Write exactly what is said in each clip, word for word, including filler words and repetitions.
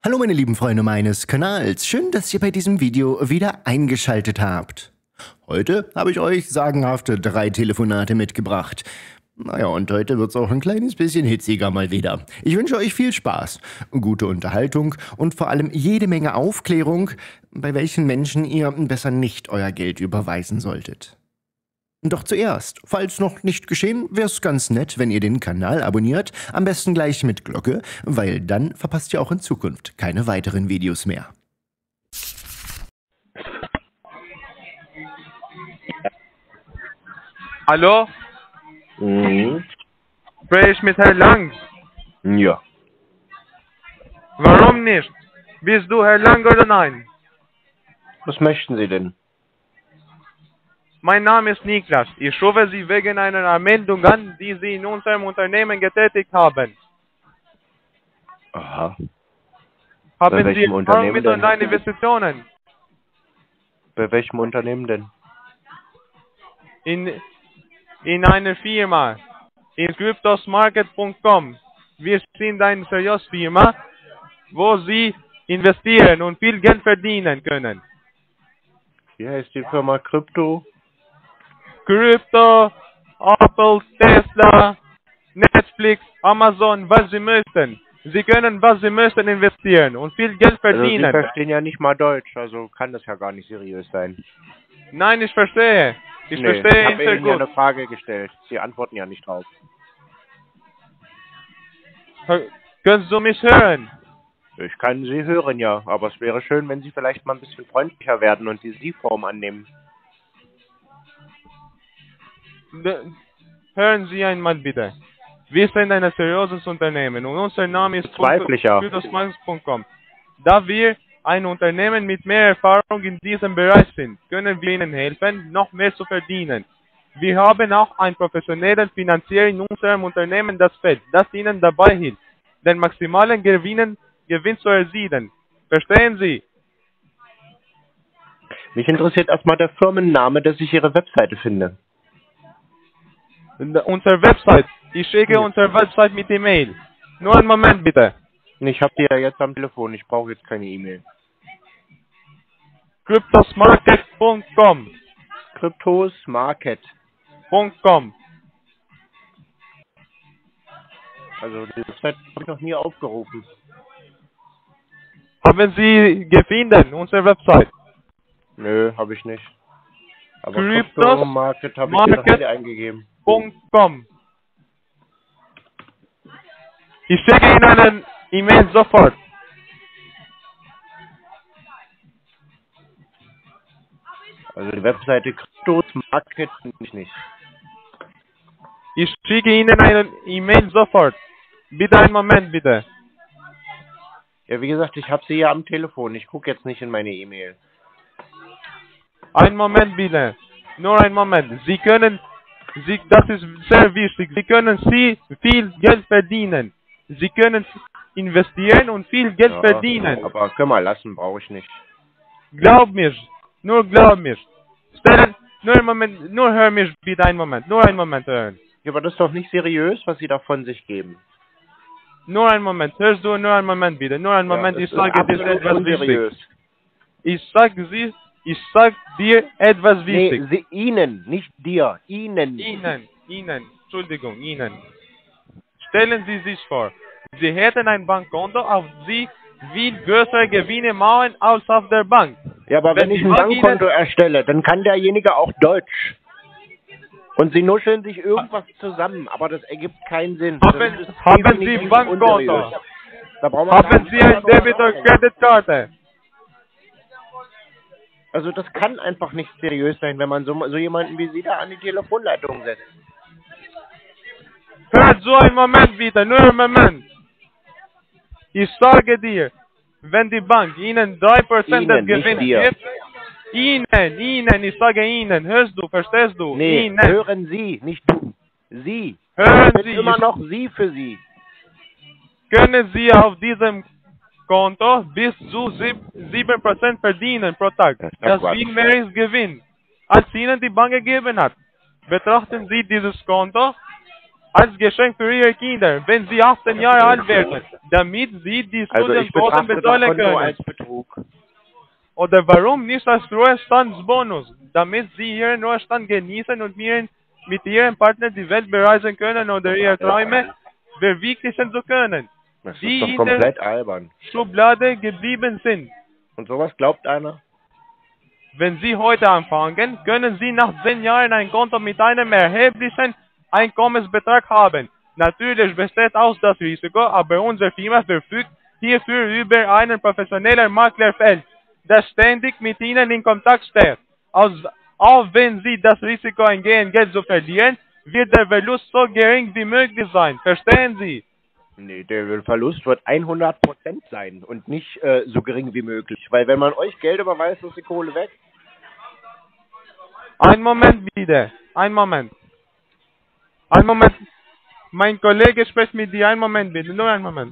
Hallo meine lieben Freunde meines Kanals, schön, dass ihr bei diesem Video wieder eingeschaltet habt. Heute habe ich euch sagenhafte drei Telefonate mitgebracht. Naja, und heute wird es auch ein kleines bisschen hitziger mal wieder. Ich wünsche euch viel Spaß, gute Unterhaltung und vor allem jede Menge Aufklärung, bei welchen Menschen ihr besser nicht euer Geld überweisen solltet. Doch zuerst, falls noch nicht geschehen, wäre es ganz nett, wenn ihr den Kanal abonniert, am besten gleich mit Glocke, weil dann verpasst ihr auch in Zukunft keine weiteren Videos mehr. Hallo? Mhm. Spreche ich mit Herrn Lang? Ja. Warum nicht? Bist du Herr Lang oder nein? Was möchten Sie denn? Mein Name ist Niklas. Ich rufe Sie wegen einer Meldung an, die Sie in unserem Unternehmen getätigt haben. Aha. Haben welchem Sie Erfahrung Unternehmen mit denn? Online-Investitionen? Bei welchem Unternehmen denn? In, in einer Firma. In cryptosmarket punkt com. Wir sind eine seriöse Firma, wo Sie investieren und viel Geld verdienen können. Wie heißt die Firma Krypto? Krypto, Apple, Tesla, Netflix, Amazon, was Sie möchten. Sie können, was Sie möchten, investieren und viel Geld Also Sie verdienen. verstehen ja nicht mal Deutsch, also kann das ja gar nicht seriös sein. Nein, ich verstehe. Ich Nee, verstehe ich ihn habe sehr Ihnen ja gut. eine Frage gestellt. Sie antworten ja nicht drauf. Hör- Können Sie mich hören? Ich kann Sie hören, ja, aber es wäre schön, wenn Sie vielleicht mal ein bisschen freundlicher werden und die Sie-Form annehmen. D- Hören Sie einmal bitte. Wir sind ein seriöses Unternehmen und unser Name ist Zweifle ich ja. cryptosmarket punkt com. Da wir ein Unternehmen mit mehr Erfahrung in diesem Bereich sind, können wir Ihnen helfen, noch mehr zu verdienen. Wir haben auch einen professionellen Finanzier in unserem Unternehmen, das fällt, das Ihnen dabei hilft, den maximalen Gewinn, Gewinn zu erzielen. Verstehen Sie? Mich interessiert erstmal der Firmenname, dass ich Ihre Webseite finde. Unsere Website. Ich schicke Ja. unsere Website mit E-Mail. Nur einen Moment bitte. Ich habe die ja jetzt am Telefon, ich brauche jetzt keine E-Mail. cryptosmarket punkt com. Kryptos Market. .com. Also die Website habe ich noch nie aufgerufen. Haben Sie gefunden, unsere Website? Nö, habe ich nicht. Aber Kryptos Krypto Market habe ich hier noch Market. nie eingegeben. .com. Ich schicke Ihnen eine E-Mail sofort. Also die Webseite Kryptos Market finde ich nicht. Ich schicke Ihnen eine E-Mail sofort. Bitte einen Moment, bitte. Ja, wie gesagt, ich habe sie ja am Telefon. Ich gucke jetzt nicht in meine E-Mail. Einen Moment, bitte. Nur einen Moment. Sie können, Sie, das ist sehr wichtig. Sie können Sie viel Geld verdienen. Sie können investieren und viel Geld Ja, verdienen. aber können wir lassen, brauche ich nicht. Glaub mir, nur glaub mir. Stellen, nur einen Moment, nur hör mich bitte einen Moment, nur einen Moment hören. Ja, aber das ist doch nicht seriös, was Sie da von sich geben. Nur einen Moment, hörst du, nur einen Moment bitte, nur einen Moment, Ja, ich das ist sage dir absolut etwas unseriös. wichtig. Ich sag sie, ich sag dir etwas Nee, wichtig. sie, Ihnen, nicht dir, Ihnen. Ihnen, Ihnen, Entschuldigung, Ihnen. Stellen Sie sich vor, Sie hätten ein Bankkonto, auf Sie viel größere Gewinne machen als auf der Bank. Ja, aber wenn, Wenn ich die ein Bank Bankkonto Ihnen- erstelle, dann kann derjenige auch Deutsch. Und Sie nuscheln sich irgendwas zusammen, aber das ergibt keinen Sinn. Haben, Das ist haben Sie definitiv Bankkonto? unseriös. Da braucht man gar Haben nicht Sie ein darüber Debit- oder nachdenken. Kreditkarte? Also das kann einfach nicht seriös sein, wenn man so, so jemanden wie Sie da an die Telefonleitung setzt. Hört so einen Moment bitte, nur einen Moment. Ich sage dir, wenn die Bank Ihnen drei Prozent des Ihnen, nicht Gewinns dir. gibt, Ihnen, Ihnen, ich sage Ihnen, hörst du, verstehst du? Nee, Ihnen. hören Sie, nicht du. Sie. Hören Ich bin Sie, immer ich- noch Sie für Sie. Können Sie auf diesem Konto bis zu sieben Prozent verdienen pro Tag. Das ist doch Das Quatsch. viel mehr ist Gewinn, als Ihnen die Bank gegeben hat. Betrachten Sie dieses Konto als Geschenk für Ihre Kinder, wenn Sie achtzehn Jahre alt werden, damit Sie die Also ich Studienkosten betrachte das bezahlen Konto können. als Betrug. Oder warum nicht als Ruhestandsbonus, damit Sie Ihren Ruhestand genießen und Ihren, mit Ihrem Partner die Welt bereisen können oder Ihre Träume verwirklichen zu können, Das die ist doch in komplett der albern. Schublade geblieben sind. Und sowas glaubt einer? Wenn Sie heute anfangen, können Sie nach zehn Jahren ein Konto mit einem erheblichen Einkommensbetrag haben. Natürlich besteht auch das Risiko, aber unsere Firma verfügt hierfür über einen professionellen Maklerfeld, der ständig mit Ihnen in Kontakt steht. Auch, auch wenn Sie das Risiko eingehen, Geld zu verlieren, wird der Verlust so gering wie möglich sein. Verstehen Sie? Nee, der Verlust wird hundert Prozent sein und nicht äh, so gering wie möglich. Weil wenn man euch Geld überweist, ist die Kohle weg. Ein Moment bitte. Ein Moment. Ein Moment. Mein Kollege spricht mit dir. Ein Moment bitte. Nur einen Moment.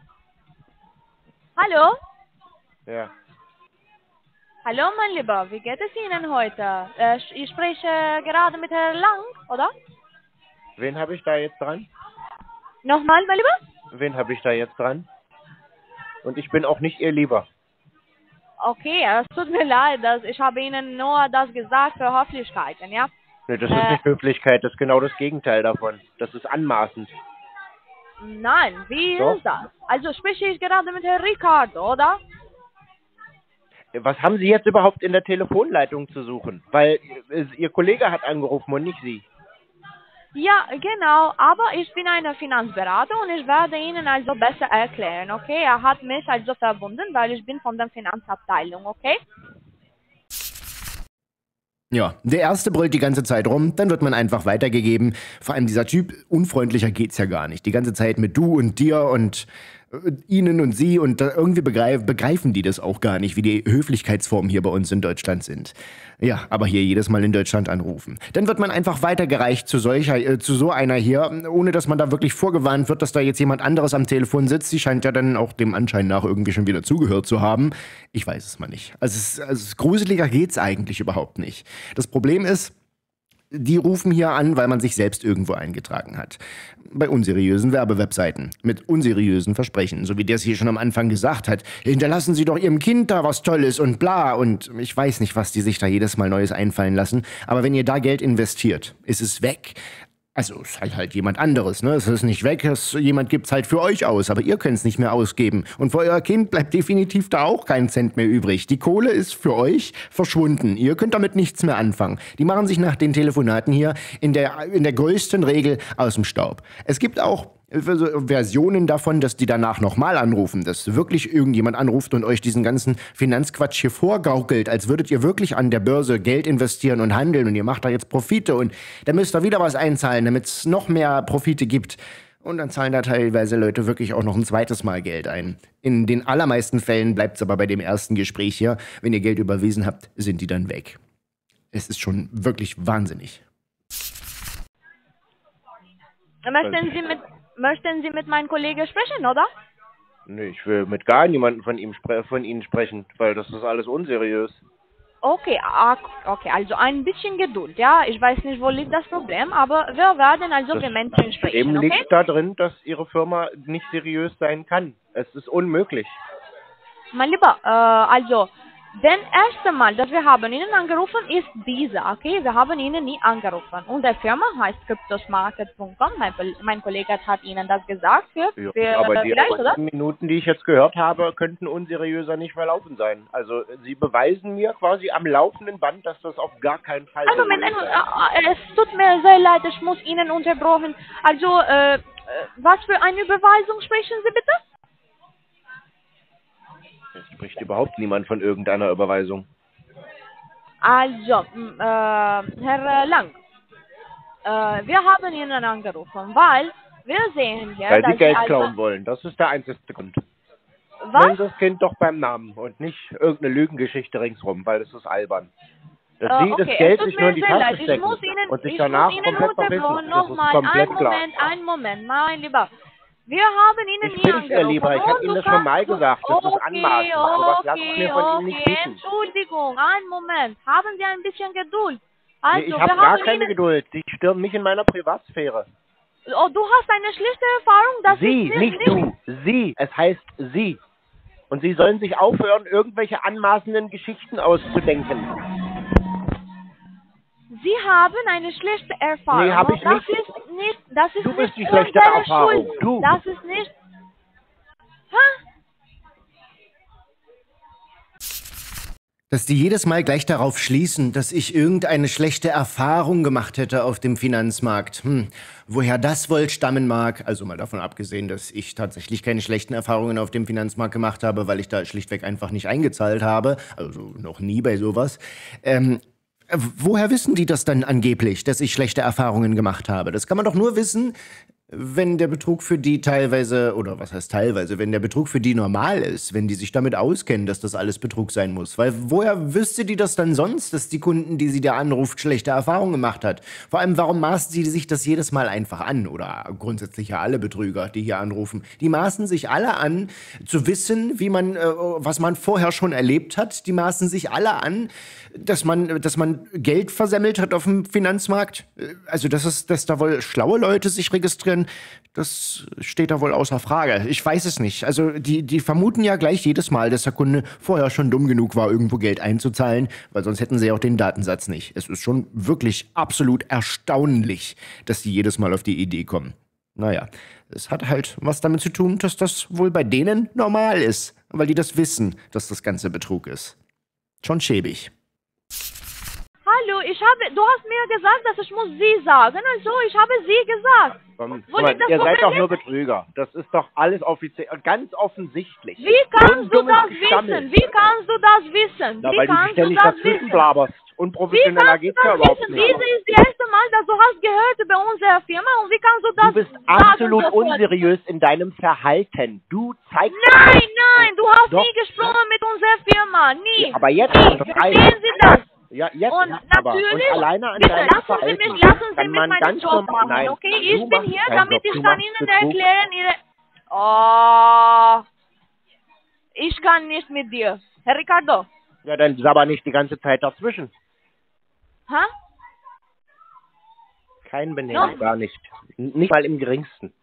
Hallo? Ja. Hallo, mein Lieber, wie geht es Ihnen heute? Äh, ich spreche gerade mit Herrn Lang, oder? Wen habe ich da jetzt dran? Nochmal, mein Lieber? Wen habe ich da jetzt dran? Und ich bin auch nicht Ihr Lieber. Okay, es tut mir leid, dass ich habe Ihnen nur das gesagt für Höflichkeiten, ja? Nee, das Äh. ist nicht Höflichkeit, das ist genau das Gegenteil davon. Das ist anmaßend. Nein, wie Doch. ist das? Also spreche ich gerade mit Herrn Ricardo, oder? Was haben Sie jetzt überhaupt in der Telefonleitung zu suchen? Weil äh, Ihr Kollege hat angerufen und nicht Sie. Ja, genau, aber ich bin eine Finanzberater und ich werde Ihnen also besser erklären, okay? Er hat mich also verbunden, weil ich bin von der Finanzabteilung, okay? Ja, der Erste brüllt die ganze Zeit rum, dann wird man einfach weitergegeben. Vor allem dieser Typ, unfreundlicher geht's ja gar nicht. Die ganze Zeit mit du und dir und äh, ihnen und sie und da irgendwie begreif, begreifen die das auch gar nicht, wie die Höflichkeitsformen hier bei uns in Deutschland sind. Ja, aber hier jedes Mal in Deutschland anrufen. Dann wird man einfach weitergereicht zu solcher, äh, zu so einer hier, ohne dass man da wirklich vorgewarnt wird, dass da jetzt jemand anderes am Telefon sitzt. Sie scheint ja dann auch dem Anschein nach irgendwie schon wieder zugehört zu haben. Ich weiß es mal nicht. Also, es, also gruseliger geht's eigentlich überhaupt nicht. Das Problem ist, die rufen hier an, weil man sich selbst irgendwo eingetragen hat. Bei unseriösen Werbewebseiten. Mit unseriösen Versprechen. So wie der es hier schon am Anfang gesagt hat. Hinterlassen Sie doch Ihrem Kind da was Tolles und bla. Und ich weiß nicht, was die sich da jedes Mal Neues einfallen lassen. Aber wenn ihr da Geld investiert, ist es weg. Also ist halt halt jemand anderes, ne? Es ist nicht weg, es, jemand gibt's halt für euch aus, aber ihr könnt's nicht mehr ausgeben. Und für euer Kind bleibt definitiv da auch kein Cent mehr übrig. Die Kohle ist für euch verschwunden. Ihr könnt damit nichts mehr anfangen. Die machen sich nach den Telefonaten hier in der, in der größten Regel aus dem Staub. Es gibt auch Versionen davon, dass die danach nochmal anrufen, dass wirklich irgendjemand anruft und euch diesen ganzen Finanzquatsch hier vorgaukelt, als würdet ihr wirklich an der Börse Geld investieren und handeln und ihr macht da jetzt Profite und dann müsst ihr wieder was einzahlen, damit es noch mehr Profite gibt. Und dann zahlen da teilweise Leute wirklich auch noch ein zweites Mal Geld ein. In den allermeisten Fällen bleibt es aber bei dem ersten Gespräch hier. Wenn ihr Geld überwiesen habt, sind die dann weg. Es ist schon wirklich wahnsinnig. Möchten Sie mit, möchten Sie mit meinem Kollegen sprechen, oder? Nee, ich will mit gar niemandem von, ihm spre von Ihnen sprechen, weil das ist alles unseriös. Okay, ah, okay, also ein bisschen Geduld, ja. Ich weiß nicht, wo liegt das Problem, aber wir werden also Das mit Menschen sprechen, Eben okay? liegt da drin, dass Ihre Firma nicht seriös sein kann. Es ist unmöglich. Mein Lieber, äh, also, das erste Mal, dass wir haben Ihnen angerufen, ist dieser, okay? Wir haben Ihnen nie angerufen. Und die Firma heißt cryptosmarket punkt com. Mein, mein Kollege hat Ihnen das gesagt. Für, Ja, für, aber die vielleicht, oder? ersten Minuten, die ich jetzt gehört habe, könnten unseriöser nicht verlaufen sein. Also Sie beweisen mir quasi am laufenden Band, dass das auf gar keinen Fall Ein Moment, ein seriös Moment, sein äh, es tut mir sehr leid, ich muss Ihnen unterbrechen. Also, äh, äh, was für eine Überweisung sprechen Sie bitte? Es spricht überhaupt niemand von irgendeiner Überweisung. Also, m, äh, Herr Lang, äh, wir haben Ihnen angerufen, weil wir sehen hier, Weil dass Sie Geld also, klauen wollen. Das ist der einzige Grund. Nennen was? Sie das Kind doch beim Namen und nicht irgendeine Lügengeschichte ringsrum, weil das ist albern. Dass Äh, Sie okay, das Geld es tut sich nur in mir die sehr Tasche leid. Ich stecken muss Ihnen, und sich ich danach muss Ihnen komplett verpissen. unterbrechen. Das ist Nochmal, komplett einen klar. Moment, einen Moment, mein Lieber. Wir haben Ihnen Ich nie bin angerufen. Ihr Lieber, ich habe Und Ihnen du das schon kannst- mal gesagt, das ist okay, anmaßend. Sowas lasse ich mir von Ihnen nicht okay, bieten. Entschuldigung, einen Moment. Haben Sie ein bisschen Geduld. Nee, Also, ich habe wir gar haben keine Ihnen... Geduld. Sie stören mich in meiner Privatsphäre. Oh, du hast eine schlechte Erfahrung? Das Sie, ist nicht du. Sie. Es heißt Sie. Und Sie sollen sich aufhören, irgendwelche anmaßenden Geschichten auszudenken. Sie haben eine schlechte Erfahrung. Nee, hab ich das nicht. Ist nicht. Das ist Du bist nicht die schlechte unsere Erfahrung. Schuld. Du. Das ist nicht... Hä? Dass die jedes Mal gleich darauf schließen, dass ich irgendeine schlechte Erfahrung gemacht hätte auf dem Finanzmarkt. Hm. Woher das wohl stammen mag, also mal davon abgesehen, dass ich tatsächlich keine schlechten Erfahrungen auf dem Finanzmarkt gemacht habe, weil ich da schlichtweg einfach nicht eingezahlt habe, also noch nie bei sowas. Ähm, woher wissen die das dann angeblich, dass ich schlechte Erfahrungen gemacht habe? Das kann man doch nur wissen, wenn der Betrug für die teilweise, oder was heißt teilweise, wenn der Betrug für die normal ist, wenn die sich damit auskennen, dass das alles Betrug sein muss. Weil woher wüsste die das dann sonst, dass die Kunden, die sie da anruft, schlechte Erfahrungen gemacht hat? Vor allem, warum maßen sie sich das jedes Mal einfach an? Oder grundsätzlich ja alle Betrüger, die hier anrufen. Die maßen sich alle an, zu wissen, wie man, äh, was man vorher schon erlebt hat. Die maßen sich alle an, dass man, dass man Geld versemmelt hat auf dem Finanzmarkt. Also, dass es, dass da wohl schlaue Leute sich registrieren, das steht da wohl außer Frage. Ich weiß es nicht. Also, die, die vermuten ja gleich jedes Mal, dass der Kunde vorher schon dumm genug war, irgendwo Geld einzuzahlen, weil sonst hätten sie ja auch den Datensatz nicht. Es ist schon wirklich absolut erstaunlich, dass die jedes Mal auf die Idee kommen. Naja, es hat halt was damit zu tun, dass das wohl bei denen normal ist, weil die das wissen, dass das Ganze Betrug ist. Schon schäbig. Hallo, ich habe, du hast mir gesagt, dass ich muss Sie sagen, also ich habe Sie gesagt. Komm, Wo mal, liegt das ihr seid Problem? doch nur Betrüger. Das ist doch alles offiziell, ganz offensichtlich. Wie kannst du dummes das Gestammel. wissen? Wie kannst du das wissen? Na, Wie weil du kannst ständig du das dazwischen wissen? blaberst. Wie Unprofessioneller kannst du geht's ja das überhaupt wissen? nicht. Diese ist das erste Mal, dass du hast gehört über unsere Firma und wie kannst du das Du bist sagen absolut sofort? unseriös in deinem Verhalten. Du zeigst... Nein, nein, du hast Doch. nie gesprochen mit unserer Firma, nie. Ja, aber jetzt nie. untertreiben. Verstehen Sie das? Ja, jetzt Und aber. Und natürlich, alleine an bitte deinem lassen Sie Verhalten mich, lassen Sie kann mich man meinen ganz Job normal... machen, Nein, okay? du Ich bin machst hier, keinen damit Job. ich Du kann machst Ihnen Betrug. erklären, Ihre... Oh, ich kann nicht mit dir. Herr Ricardo, Ja, dann sabber nicht die ganze Zeit dazwischen. ha? Kein Benehmen, No. gar nicht. N- Nicht mal im geringsten.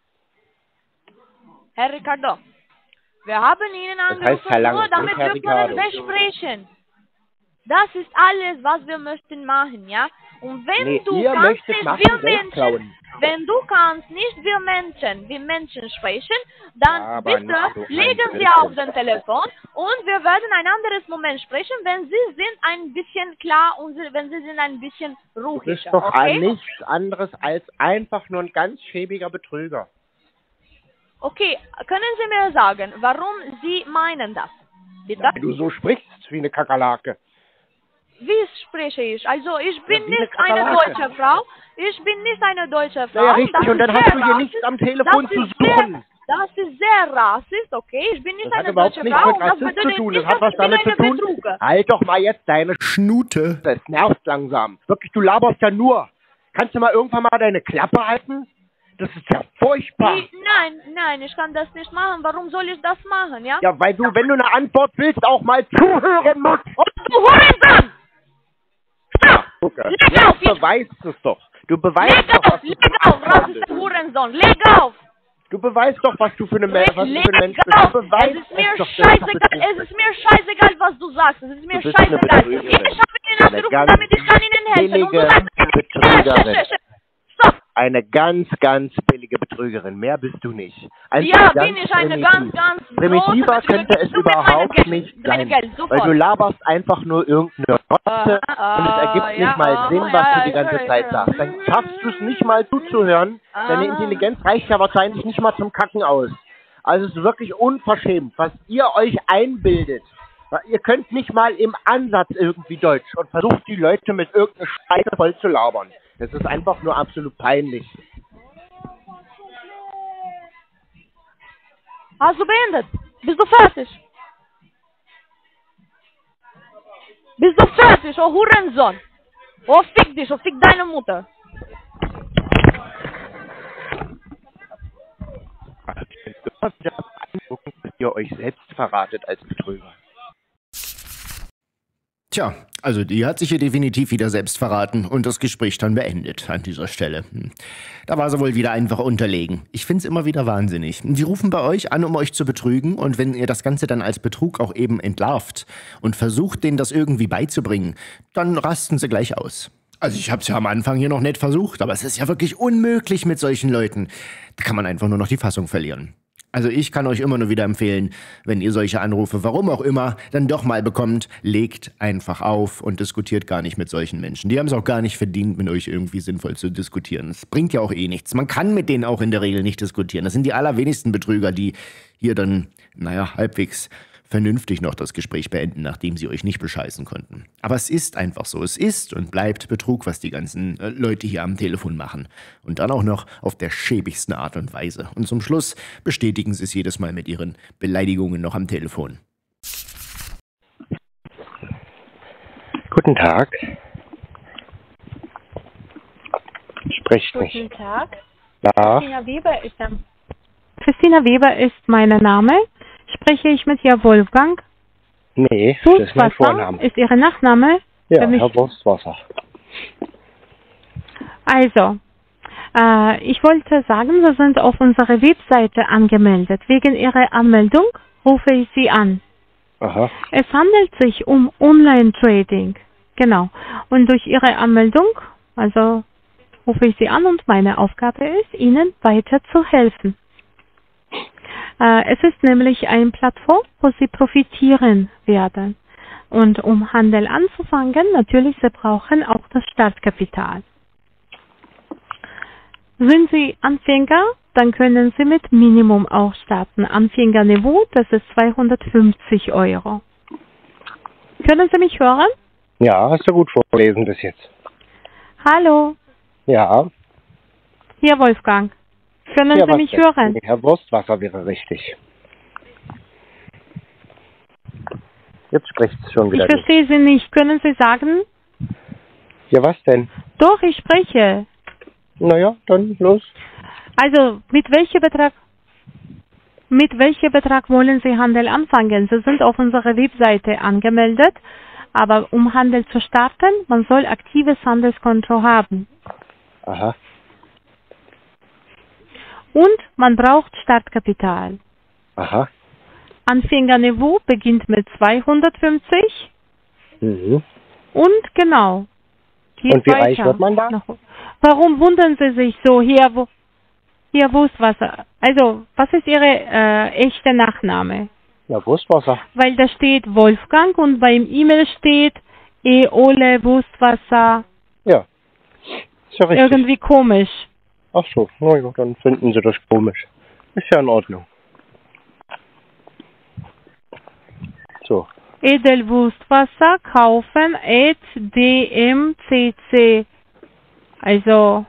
Herr Ricardo, wir haben Ihnen heißt angerufen, Herr Lange, nur damit nicht Herr wir können Ricardo. besprechen. Das ist alles, was wir möchten machen, ja? Und wenn Nee, du ihr kannst möchtet nicht machen, wir selbst klauen. Menschen, wenn du kannst nicht wir Menschen, wie Menschen sprechen, dann Ja, aber bitte nicht so legen ein Sie auf den Telefon und wir werden ein anderes Moment sprechen, wenn Sie sind ein bisschen klar und Sie, wenn Sie sind ein bisschen Das ruhiger, ist doch okay? nichts anderes als einfach nur ein ganz schäbiger Betrüger. Okay, können Sie mir sagen, warum Sie meinen das? Bitte? Wenn du so sprichst wie eine Kakerlake. Wie spreche ich? Also ich bin Ja, wie eine nicht eine Kakerlake. deutsche Frau. Ich bin nicht eine deutsche Frau. Ja, ja, richtig. Das Und dann ist hast sehr du hier rassistisch. nichts am Telefon Das zu ist sehr- suchen. Das ist sehr rassistisch, okay? Ich bin nicht Das hat eine überhaupt deutsche nichts Frau. mit und das Rassist zu bedeutet tun. nicht, Das hat dass was ich bin damit zu eine tun. Betrüger. Halt doch mal jetzt deine Schnute. Das nervt langsam. Wirklich, du laberst ja nur. Kannst du mal irgendwann mal deine Klappe halten? Das ist ja furchtbar. Ich, nein, nein, ich kann das nicht machen. Warum soll ich das machen, ja? Ja, weil du, wenn du eine Antwort willst, auch mal zuhören musst. Und du Hurensohn! Stopp! Gucke, Leg jetzt auf, jetzt! beweist es doch. Du beweist Leg doch, auf, was du leg für auf, ein Arschloch rassischer bist. Hurensohn! Leg auf! Du beweist doch, was du für, eine, Leg, was du leg für ein Mensch bist. auf! Du beweist Es ist mir doch, dass du scheißegal, Betrug es ist mir scheißegal, was du sagst. Es ist mir Du bist eine scheißegal. Betrügerin. Ich habe Ihnen Eine angerufen, ganz damit ich kann Ihnen helfen. Und du billige sagst, Betrügerin. Stopp! Eine ganz, ganz billige Betrügerin. Mehr bist du nicht. Einfach Ja, ganz bin ich eine primitiv. ganz, ganz große Primitiver Betrügerin. könnte es Du mit meinem überhaupt Geld, nicht mit meinem sein. Geld, sofort. Weil du laberst einfach nur irgendeine Rotze Ah, und es ergibt ah, nicht ja, mal ah, Sinn, ja, was ja, du die ich ganze höre, Zeit ich sagst. höre. Dann schaffst du es nicht mal zuzuhören. Deine Ah. Intelligenz reicht ja wahrscheinlich nicht mal zum Kacken aus. Also es ist wirklich unverschämt, was ihr euch einbildet. Ihr könnt nicht mal im Ansatz irgendwie Deutsch und versucht die Leute mit irgendeiner Scheiße voll zu labern. Das ist einfach nur absolut peinlich. Hast du beendet? Bist du fertig? Bist du fertig, oh Hurensohn? Oh, fick dich, oh, fick deine Mutter. Ich bin immer wieder beeindruckend, dass ihr euch selbst verratet als Betrüger. Tja, also die hat sich hier definitiv wieder selbst verraten und das Gespräch dann beendet an dieser Stelle. Hm. Da war sie wohl wieder einfach unterlegen. Ich find's immer wieder wahnsinnig. Die rufen bei euch an, um euch zu betrügen, und wenn ihr das Ganze dann als Betrug auch eben entlarvt und versucht, denen das irgendwie beizubringen, dann rasten sie gleich aus. Also ich hab's ja am Anfang hier noch nicht versucht, aber es ist ja wirklich unmöglich mit solchen Leuten. Da kann man einfach nur noch die Fassung verlieren. Also ich kann euch immer nur wieder empfehlen, wenn ihr solche Anrufe, warum auch immer, dann doch mal bekommt, legt einfach auf und diskutiert gar nicht mit solchen Menschen. Die haben es auch gar nicht verdient, mit euch irgendwie sinnvoll zu diskutieren. Es bringt ja auch eh nichts. Man kann mit denen auch in der Regel nicht diskutieren. Das sind die allerwenigsten Betrüger, die hier dann, naja, halbwegs vernünftig noch das Gespräch beenden, nachdem sie euch nicht bescheißen konnten. Aber es ist einfach so. Es ist und bleibt Betrug, was die ganzen äh, Leute hier am Telefon machen. Und dann auch noch auf der schäbigsten Art und Weise. Und zum Schluss bestätigen sie es jedes Mal mit ihren Beleidigungen noch am Telefon. Guten Tag. Sprecht Guten nicht. Tag. Ja, Christina Weber ist am Christina Weber ist mein Name. Spreche ich mit Herrn Wolfgang? nee, das ist mein Wurstwasser Vorname. ist Ihr Nachname? Ja, Für mich- Herr Wurstwasser. Also, äh, ich wollte sagen, Sie sind auf unserer Webseite angemeldet. Wegen Ihrer Anmeldung rufe ich Sie an. Aha, Es handelt sich um Online-Trading. Genau. Und durch Ihre Anmeldung, also rufe ich Sie an und meine Aufgabe ist, Ihnen weiter zu helfen. Äh, es ist nämlich eine Plattform, wo Sie profitieren werden. Und um Handel anzufangen, natürlich, Sie brauchen auch das Startkapital. Sind Sie Anfänger, dann können Sie mit Minimum auch starten. Anfängerniveau, das ist zweihundertfünfzig Euro. Können Sie mich hören? ja, hast du gut vorgelesen bis jetzt. Hallo, Ja, hier Wolfgang. Können ja Sie was mich denn? hören? Nee, Herr Wurstwasser wäre richtig. Jetzt spricht es schon Ich wieder nicht. verstehe Sie nicht. Können Sie sagen? Ja, was denn? Doch, ich spreche. Naja, dann los. Also, mit welchem Betrag, mit welchem Betrag wollen Sie Handel anfangen? Sie sind auf unserer Webseite angemeldet, aber um Handel zu starten, man soll aktives Handelskonto haben. Aha, Und man braucht Startkapital. aha. Anfängerniveau beginnt mit zweihundertfünfzig Mhm. und genau. Geht Und wie reich weiter. wird man da? Nach- Warum wundern Sie sich so? Hier, wo, hier Wurstwasser. Also, was ist Ihre äh, echte Nachname? Ja, Wurstwasser. Weil da steht Wolfgang und beim E-Mail steht Eole Wurstwasser. Ja, ist ja richtig. Irgendwie komisch. Ach so, na ja, dann finden Sie das komisch. Ist ja in Ordnung. So, Edelwurstwasser kaufen at d m c c. Also,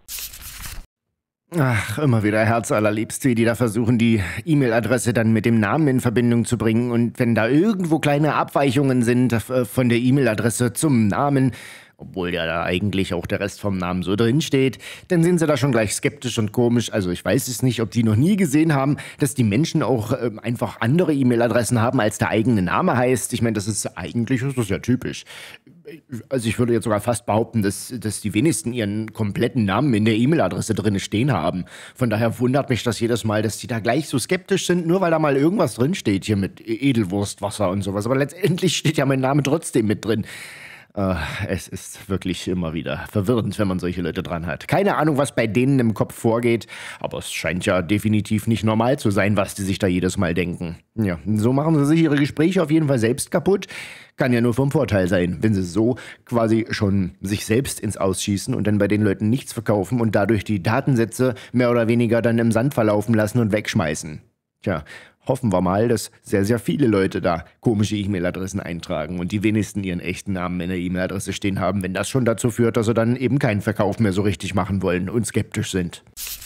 Ach, immer wieder herzallerliebst, wie die da versuchen, die E-Mail-Adresse dann mit dem Namen in Verbindung zu bringen. Und wenn da irgendwo kleine Abweichungen sind äh, von der E-Mail-Adresse zum Namen, obwohl ja da eigentlich auch der Rest vom Namen so drin steht, dann sind sie da schon gleich skeptisch und komisch. Also ich weiß es nicht, ob die noch nie gesehen haben, dass die Menschen auch äh, einfach andere E-Mail-Adressen haben, als der eigene Name heißt. Ich meine, das ist eigentlich ist das ja typisch. Also ich würde jetzt sogar fast behaupten, dass, dass die wenigsten ihren kompletten Namen in der E-Mail-Adresse drin stehen haben. Von daher wundert mich das jedes Mal, dass die da gleich so skeptisch sind, nur weil da mal irgendwas drin steht, hier mit Edelwurstwasser und sowas. Aber letztendlich steht ja mein Name trotzdem mit drin. Uh, es ist wirklich immer wieder verwirrend, wenn man solche Leute dran hat. Keine Ahnung, was bei denen im Kopf vorgeht, aber es scheint ja definitiv nicht normal zu sein, was die sich da jedes Mal denken. Ja, so machen sie sich ihre Gespräche auf jeden Fall selbst kaputt. Kann ja nur vom Vorteil sein, wenn sie so quasi schon sich selbst ins Ausschießen und dann bei den Leuten nichts verkaufen und dadurch die Datensätze mehr oder weniger dann im Sand verlaufen lassen und wegschmeißen. Tja, hoffen wir mal, dass sehr, sehr viele Leute da komische E-Mail-Adressen eintragen und die wenigsten ihren echten Namen in der E-Mail-Adresse stehen haben, wenn das schon dazu führt, dass sie dann eben keinen Verkauf mehr so richtig machen wollen und skeptisch sind.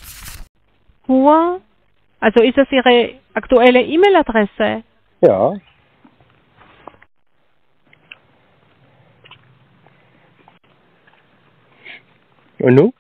Pur, also ist das Ihre aktuelle E-Mail-Adresse? ja. Und nun?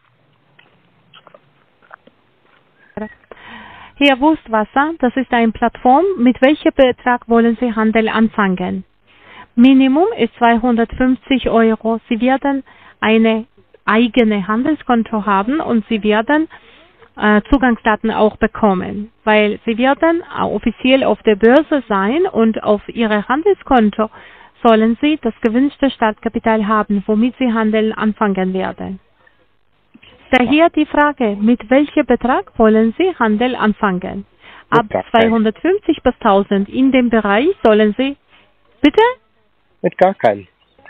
Hier Wurstwasser, das ist eine Plattform. Mit welchem Betrag wollen Sie Handel anfangen? Minimum ist zweihundertfünfzig Euro. Sie werden eine eigene Handelskonto haben und Sie werden äh, Zugangsdaten auch bekommen, weil Sie werden offiziell auf der Börse sein und auf Ihre Handelskonto sollen Sie das gewünschte Startkapital haben, womit Sie Handeln anfangen werden. Daher die Frage, mit welchem Betrag wollen Sie Handel anfangen? Ab zweihundertfünfzig bis tausend in dem Bereich sollen Sie... Bitte? Mit gar keinem.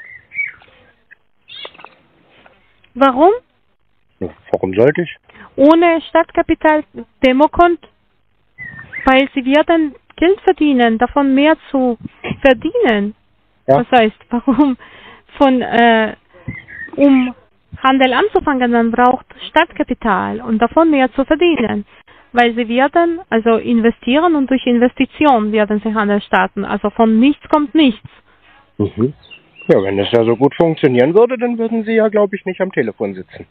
Warum? Warum sollte ich? Ohne Startkapital Demokonto, weil Sie werden Geld verdienen, davon mehr zu verdienen. Ja. Das heißt, warum von äh, um Handel anzufangen, man braucht Startkapital und davon mehr zu verdienen, weil Sie werden also investieren und durch Investition werden Sie Handel starten. Also von nichts kommt nichts. Mhm. Ja, wenn das ja so gut funktionieren würde, dann würden Sie ja, glaube ich, nicht am Telefon sitzen.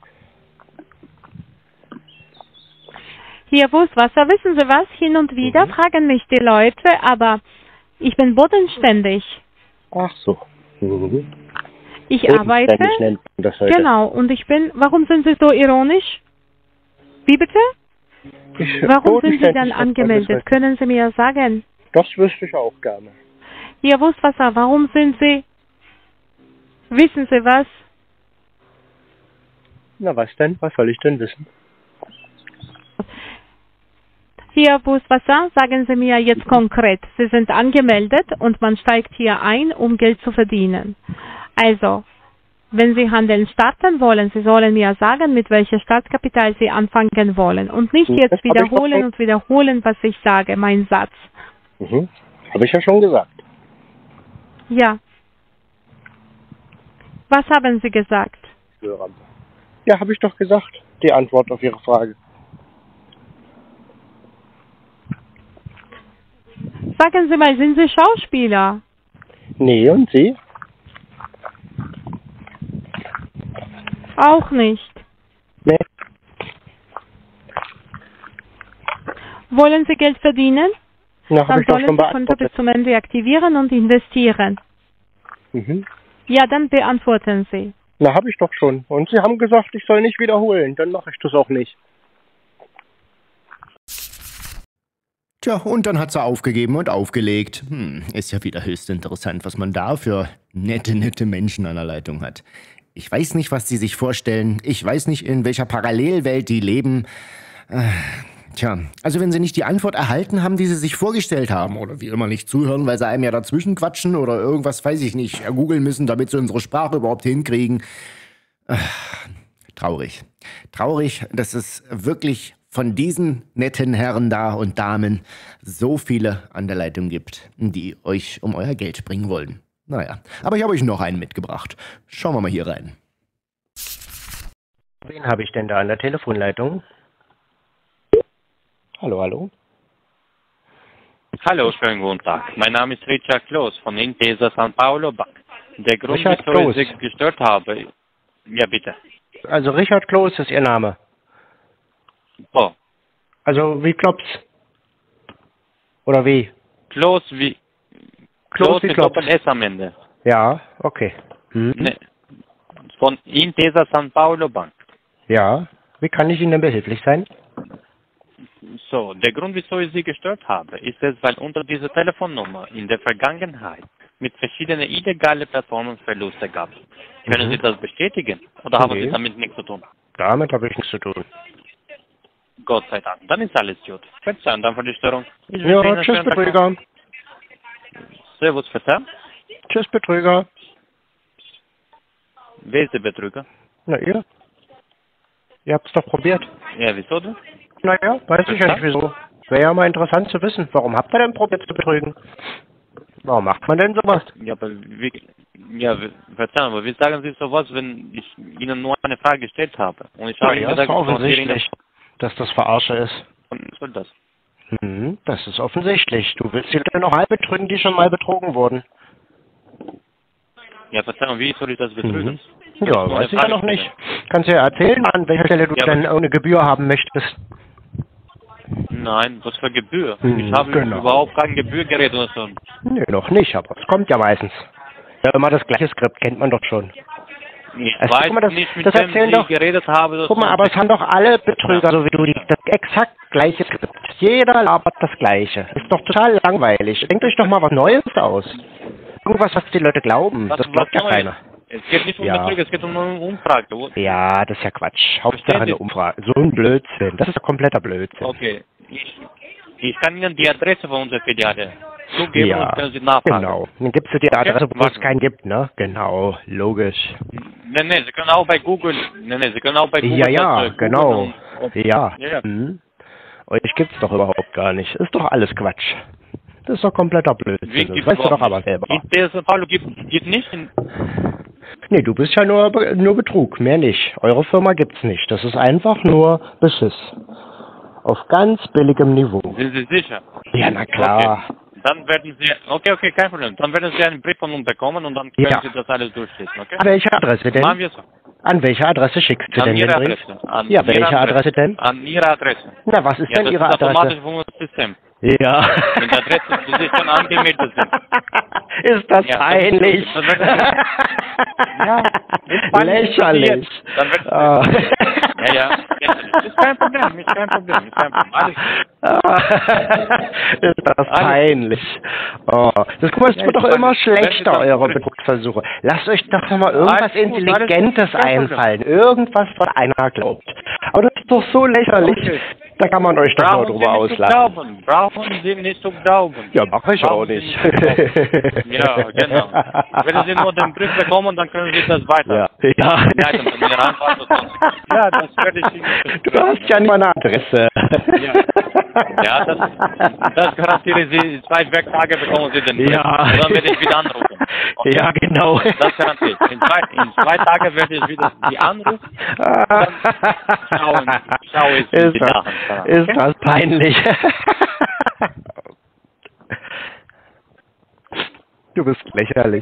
Hier, Buswasser, wissen Sie was? Hin und wieder mhm. fragen mich die Leute, aber ich bin bodenständig. Ach so. Mhm. Ich arbeite. Nennt man das heute. Genau, und ich bin. Warum sind Sie so ironisch? Wie bitte? Ich, Warum sind Sie dann angemeldet? Können Sie mir sagen? Das wüsste ich auch gerne. Hier, Buswasser, warum sind Sie? Wissen Sie was? Na, was denn? Was soll ich denn wissen? Hier, Buswasser, sagen Sie mir jetzt konkret. Sie sind angemeldet und man steigt hier ein, um Geld zu verdienen. Also, wenn Sie Handeln starten wollen, Sie sollen mir sagen, mit welchem Startkapital Sie anfangen wollen. Und nicht jetzt das wiederholen und wiederholen, was ich sage, mein Satz. Mhm. Habe ich ja schon gesagt. Ja. Was haben Sie gesagt? Ja, habe ich doch gesagt, die Antwort auf Ihre Frage. Sagen Sie mal, sind Sie Schauspieler? Nee, und Sie? Auch nicht. Nee. Wollen Sie Geld verdienen? Na, hab dann ich doch sollen schon Sie Konto beantwortet. bis zum Ende aktivieren und investieren. Mhm. Ja, dann beantworten Sie. Na, habe ich doch schon. Und Sie haben gesagt, ich soll nicht wiederholen. Dann mache ich das auch nicht. Tja, und dann hat sie aufgegeben und aufgelegt. Hm, ist ja wieder höchst interessant, was man da für nette, nette Menschen an der Leitung hat. Ich weiß nicht, was sie sich vorstellen. Ich weiß nicht, in welcher Parallelwelt die leben. Äh, tja, also wenn sie nicht die Antwort erhalten haben, die sie sich vorgestellt haben, oder wie immer nicht zuhören, weil sie einem ja dazwischen quatschen oder irgendwas, weiß ich nicht, googeln müssen, damit sie unsere Sprache überhaupt hinkriegen. Äh, traurig. Traurig, dass es wirklich von diesen netten Herren da und Damen so viele an der Leitung gibt, die euch um euer Geld bringen wollen. Naja, aber ich habe euch noch einen mitgebracht. Schauen wir mal hier rein. Wen habe ich denn da an der Telefonleitung? Hallo, hallo. Hallo, schönen guten Tag. Mein Name ist Richard Kloß von Intesa San Paulo Bank. Der Grund, Richard wieso ich Kloß. Sie gestört habe... Ja, bitte. Also Richard Kloß ist Ihr Name. Oh, Also wie Klops? Oder wie? Kloß wie... Kloß Kloß wie mit Klops. Doppel-S am Ende. Ja, okay. Hm. Ne, von Intesa San Paulo Bank. Ja, wie kann ich Ihnen denn behilflich sein? So, der Grund, wieso ich Sie gestört habe, ist es, weil unter dieser Telefonnummer in der Vergangenheit mit verschiedenen illegalen Plattformen Verluste gab. Können Mhm. Sie das bestätigen? Oder haben Nee. Sie damit nichts zu tun? Damit habe ich nichts zu tun. Gott sei Dank. Dann ist alles gut. Verzeihen dann für die Störung. Ich wünsche Ja, Ihnen einen tschüss schönen Tag noch. Betrüger. Servus, Verzeihen. Tschüss Betrüger. Wer ist der Betrüger? Na ihr? Ihr habt's doch probiert. Ja, wieso denn? Naja, weiß ich ja nicht wieso. Wäre ja mal interessant zu wissen, warum habt ihr denn probiert zu betrügen? Warum macht man denn sowas? Ja, aber wie, ja, wie- verzeihen, aber wie sagen Sie sowas, wenn ich Ihnen nur eine Frage gestellt habe? Und ich habe Ja, Ihnen ist gesagt, doch ich konzentriere offensichtlich, dass das Verarsche ist. Ihnen- Was soll das? Hm, das ist offensichtlich. Du willst die Leute noch halb betrügen, die schon mal betrogen wurden. Ja, verzeihen, wie soll ich das betrügen? Ja, nur weiß eine ich ja Frage noch nicht. stellen. Kannst du ja erzählen, an welcher Stelle du Ja, aber- denn eine Gebühr haben möchtest. Nein, was für Gebühr? Hm, ich habe genau. überhaupt keine Gebühr geredet oder so. Nö, noch nicht, aber es kommt ja meistens. Ja, immer das gleiche Skript, kennt man doch schon. Ich Also, weiß guck mal, das- nicht, mit das wem erzählen ich doch- geredet habe. Das Guck mal, aber es haben doch alle Betrüger, so wie du, die, das exakt gleiche Skript. Jeder labert das Gleiche. Ist doch total langweilig. Denkt euch doch mal was Neues aus. Irgendwas, was die Leute glauben. Was- Das glaubt was ja Neues? keiner. Es geht nicht um Ja. Betrug, es geht um eine Umfrage. Wo- Ja, das ist ja Quatsch. Hauptsache Verstehen eine Sie? Umfrage. So ein Blödsinn. Das ist doch kompletter Blödsinn. Okay, ich, ich kann Ihnen die Adresse von unserer Filiale zugeben Ja, und können Sie nachfragen. genau. Dann gibst du dir die Adresse, wo es Warten. keinen gibt, ne? Genau, logisch. Nein, nein, Sie können auch bei Google, nein, nein, Sie können auch bei Google Ja, ja, das, äh, genau. googeln und- Ja. Ja, ja. Mhm. Euch gibt's doch überhaupt gar nicht. Ist doch alles Quatsch. Das ist doch kompletter Blödsinn. Wie Das gibt's weißt du doch überhaupt aber nicht? selber. In diesem Fall gibt gibt nicht in, Nee, du bist ja nur, Be- nur Betrug, mehr nicht. Eure Firma gibt's nicht. Das ist einfach nur Beschiss. Auf ganz billigem Niveau. sind Sie sicher? Ja, na klar. Okay. Dann werden Sie, okay, okay, kein Problem. Dann werden Sie einen Brief von uns bekommen und dann können Ja. Sie das alles durchlesen, okay? An welche Adresse denn? Machen wir so. An welche Adresse schickst du An denn Ihre den Brief? Adresse. An Ja, Ihre welche Adresse denn? An Ihre Adresse. Na, was ist Ja, denn das Ihre ist Adresse? automatisch von unserem System. Ja. Wenn die Adresse, die sich schon angemeldet sind. Ist das Ja, peinlich? dann wird das- Ja, ist peinlich Lächerlich. Dann wird Ah. Ja, ja. ja. Ist kein Problem, ist kein Problem, ist kein Problem. Alles Ist das peinlich. Oh. Das, guck mal, es Ja, wird doch ich immer meine, schlechter, wenn Sie eure das- Betrugsversuche. Lasst euch doch noch mal irgendwas Alles gut, Intelligentes alles gut, kein Problem. einfallen. Irgendwas, was einer glaubt. Aber das ist doch so lächerlich. Okay. Da kann man euch doch nur Brauchen drüber Sie nicht zu auslachen. glauben. Brauchen Sie nicht zu glauben. Ja, mach ich auch Brauchen Sie nicht. nicht zu glauben. Ja, genau. Wenn Sie nur den Brief bekommen, dann können Sie das weiter. Ja. Ja. leiten von Ihrer Antwort und dann- Ja, das werde ich Ihnen Du hast ja nicht mal eine Adresse. Ja. Ja, das, das garantiere ich Sie. Zwei Werktage bekommen Sie den Brief. Ja. Und dann werde ich wieder anrufen. Okay? Ja, genau. Das garantiere ich. In zwei, in zwei Tagen werde ich wieder die anrufen. Schauen, schaue ich ist, die das, Sachen. ist das peinlich? Du bist lächerlich.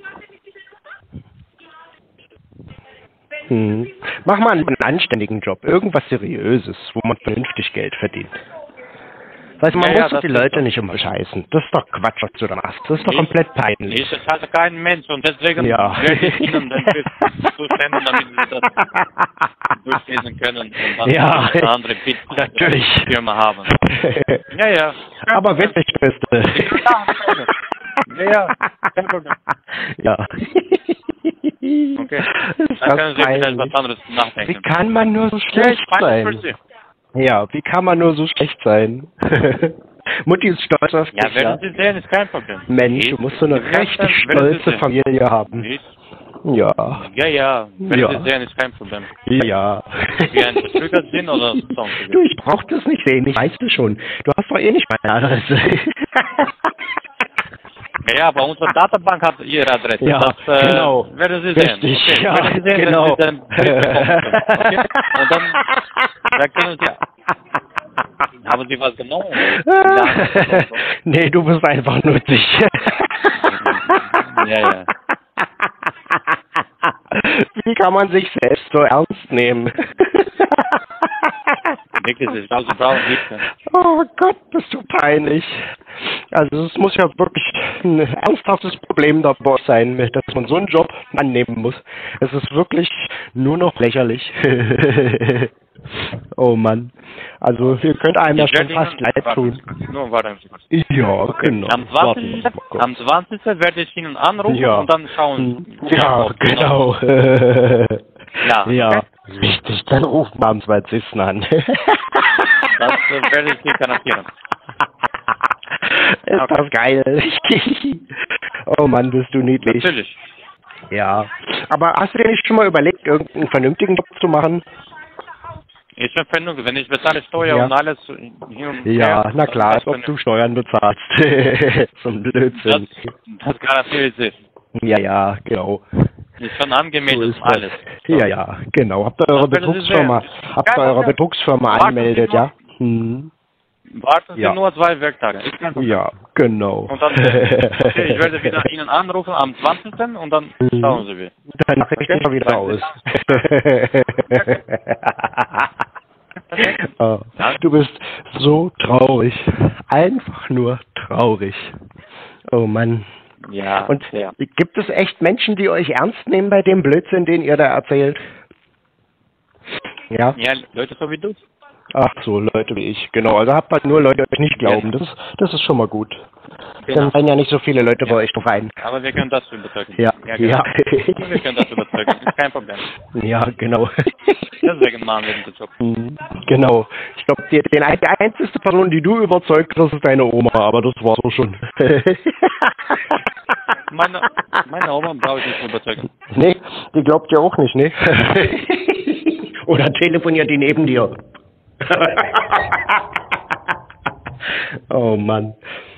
Hm. Mach mal einen anständigen Job, irgendwas Seriöses, wo man vernünftig Geld verdient. Weißt du, man Ja, ja, muss doch das die ist Leute so. nicht immer bescheißen. Das ist doch Quatsch, was du da machst. Das ist doch Ich- komplett peinlich. Ich zahle keinen Mensch und deswegen Ja. werde ich Ihnen den Brief zusenden, damit Sie das durchlesen können und dann Ja. eine andere Natürlich. Firma haben. Ja, ja. Aber witzig bist du. Ja, ja, kein Problem. Ja. Okay. Ist Dann das können Sie vielleicht peinlich. was anderes Wie nachdenken. kann man nur so Ja, schlecht ich weiß es für sein? Sie. Ja, wie kann man nur so schlecht sein? Mutti ist stolz auf Ja, dich, ja. werden Sie sehen, ist kein Problem. Mensch, Ich- du musst so eine ich werde- richtig werden Sie stolze sehen. Familie haben. Ich- Ja, Ja, ja, werden Ja. Sie sehen, ist kein Problem. ja. Wie ein Betrüger sind oder sonstiges. Du, ich brauch das nicht sehen, ich weiß das schon. Du hast doch eh nicht meine Adresse. Ja, aber unsere Datenbank hat Ihre Adresse. Ja, das äh, genau. werden Sie sehen. Richtig, Okay, ja, werden Sie sehen, genau. wenn Sie den Brief bekommen können. Okay? Und dann, dann können Sie... Haben Sie was genommen? Ja. Nee, du bist einfach nutzig. Ja, ja. Wie kann man sich selbst so ernst nehmen? Wirklich, ich glaube, Sie brauchen Hilfe. Oh Gott, bist du peinlich. Also es muss ja wirklich ein ernsthaftes Problem dabei sein, dass man so einen Job annehmen muss. Es ist wirklich nur noch lächerlich. Oh Mann. Also ihr könnt einem ja Ich schon werde fast Ihnen- leid warten tun. Sie kurz. Nur warten Sie kurz. Ja, genau. Am zwanzigsten. Warten. Oh Gott. Am zwanzigsten werde ich Ihnen anrufen Ja. und dann schauen. Ja, ob Sie noch- genau. Ja, Ja, okay. richtig. Dann ruft man am zwanzigsten an. Das äh, werde ich Sie garantieren. Ist Okay. das geil. Oh Mann, bist du niedlich. Natürlich. Ja. Aber hast du dir nicht schon mal überlegt, irgendeinen vernünftigen Job zu machen? Ich finde, wenn ich bezahle Steuer Ja. und alles hin und Ja, her, na klar, das als ob du Steuern bezahlst. Zum Das, Blödsinn. das garantiere ich Sie. Ja, ja, genau. Ist schon So angemeldet ist das. alles. Ja, ja, genau. Habt ihr eure Das werden Sie Betrugsfirma, sehen. habt ihr Kein eure Problem. Betrugsfirma Warten Sie angemeldet, nur. ja? Hm. Warten Sie Ja. nur zwei Werktage. Ist kein Problem. Ja, genau. Und dann, okay, ich werde wieder Ihnen anrufen am zwanzigsten und dann Mhm. schauen Sie wie. Dann richte ich mal wieder aus. Oh, du bist so traurig. Einfach nur traurig. Oh Mann. Ja, Und ja. gibt es echt Menschen, die euch ernst nehmen bei dem Blödsinn, den ihr da erzählt? Ja? Ja, Leute so wie du. Ach so, Leute wie ich, genau. Also habt halt nur Leute, die euch nicht glauben. Das ist, das ist schon mal gut. Genau. Dann fallen ja nicht so viele Leute Ja. bei euch drauf ein. Aber wir können das überzeugen. Ja, ja, genau. ja. Wir können das überzeugen, ist kein Problem. Ja, genau. Deswegen machen wir den Job. Mhm, genau. Ich glaube, die, die einzige Person, die du überzeugt hast, ist deine Oma, aber das war so schon. Meine, meine Oma brauche ich nicht überzeugen. Nee, die glaubt ja auch nicht, ne? Oder telefoniert die neben dir? Oh Mann.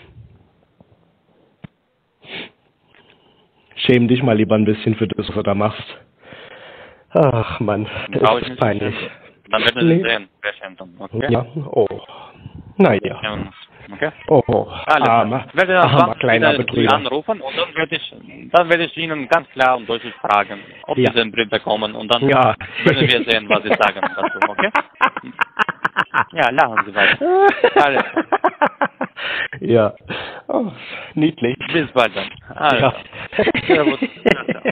Schäm dich mal lieber ein bisschen für das, was du da machst. Ach Mann, das Brauche ich ist nicht peinlich. Dann werden Nee. Sie sehen, wer schämt dann, okay? Ja, oh. Naja. Ja, okay? Oh, oh. Alles Armer, klar. Ich werde dann armer wann kleiner wieder Sie Betrüger. anrufen und dann werde ich, dann werde ich Ihnen ganz klar und deutlich fragen, ob Ja. Sie den Brief bekommen und dann Ja. werden wir sehen, was Sie sagen dazu, okay? Ja, lachen Sie weiter. Alles klar. Ja. Oh, niedlich. Bis bald dann. Alles Ja. klar. Servus. Ciao, ciao.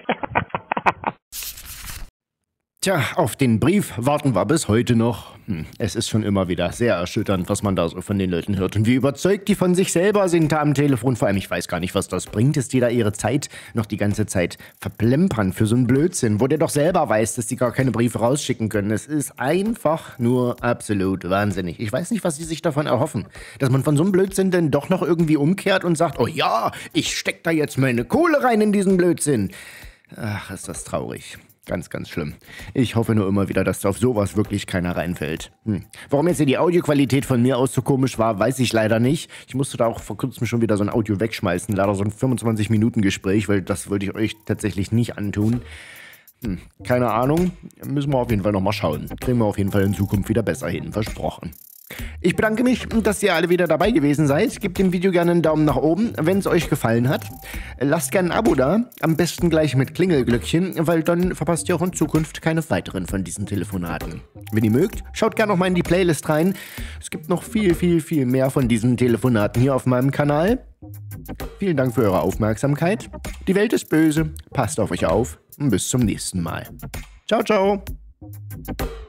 Tja, auf den Brief warten wir bis heute noch. Hm, es ist schon immer wieder sehr erschütternd, was man da so von den Leuten hört. Und wie überzeugt die von sich selber sind da am Telefon. Vor allem, ich weiß gar nicht, was das bringt, dass die da ihre Zeit noch die ganze Zeit verplempern für so einen Blödsinn, wo der doch selber weiß, dass die gar keine Briefe rausschicken können. Es ist einfach nur absolut wahnsinnig. Ich weiß nicht, was sie sich davon erhoffen. Dass man von so einem Blödsinn denn doch noch irgendwie umkehrt und sagt, oh ja, ich steck da jetzt meine Kohle rein in diesen Blödsinn. Ach, ist das traurig. Ganz, ganz schlimm. Ich hoffe nur immer wieder, dass da auf sowas wirklich keiner reinfällt. Hm. Warum jetzt hier die Audioqualität von mir aus so komisch war, weiß ich leider nicht. Ich musste da auch vor kurzem schon wieder so ein Audio wegschmeißen. Leider so ein fünfundzwanzig Minuten Gespräch, weil das wollte ich euch tatsächlich nicht antun. Hm. Keine Ahnung. Müssen wir auf jeden Fall nochmal schauen. Kriegen wir auf jeden Fall in Zukunft wieder besser hin. Versprochen. Ich bedanke mich, dass ihr alle wieder dabei gewesen seid. Gebt dem Video gerne einen Daumen nach oben, wenn es euch gefallen hat. Lasst gerne ein Abo da, am besten gleich mit Klingelglöckchen, weil dann verpasst ihr auch in Zukunft keine weiteren von diesen Telefonaten. Wenn ihr mögt, schaut gerne noch mal in die Playlist rein. Es gibt noch viel, viel, viel mehr von diesen Telefonaten hier auf meinem Kanal. Vielen Dank für eure Aufmerksamkeit. Die Welt ist böse, passt auf euch auf und bis zum nächsten Mal. Ciao, ciao.